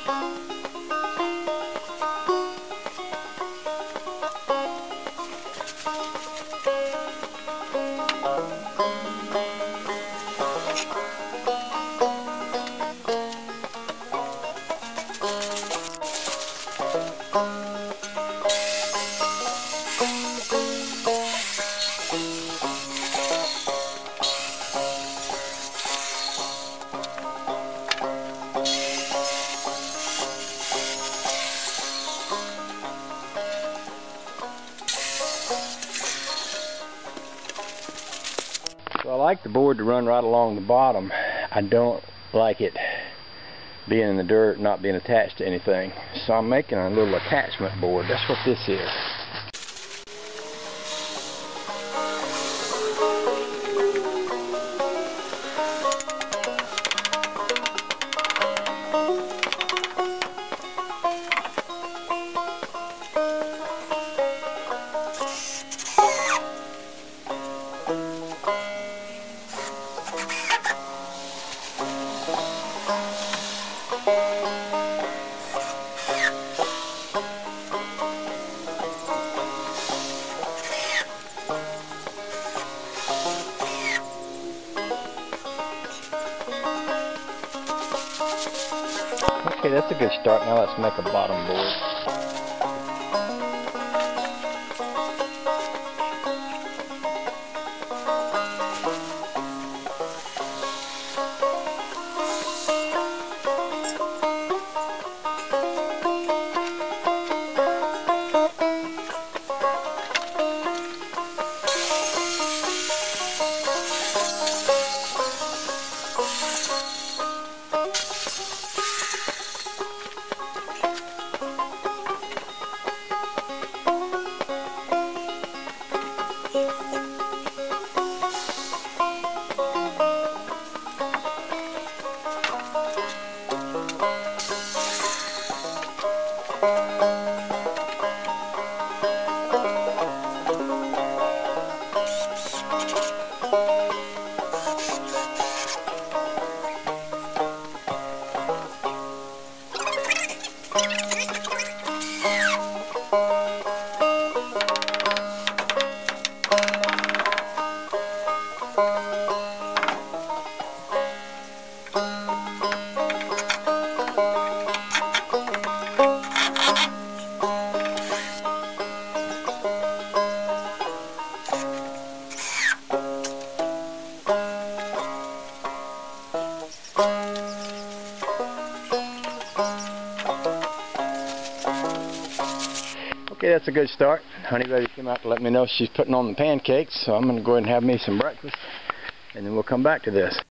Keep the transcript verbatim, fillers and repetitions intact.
So I like the board to run right along the bottom. I don't like it being in the dirt, not being attached to anything. So I'm making a little attachment board. That's what this is. Okay, that's a good start. Now let's make a bottom board. Okay, that's a good start. Honey Baby came out to let me know she's putting on the pancakes, so I'm going to go ahead and have me some breakfast, and then we'll come back to this.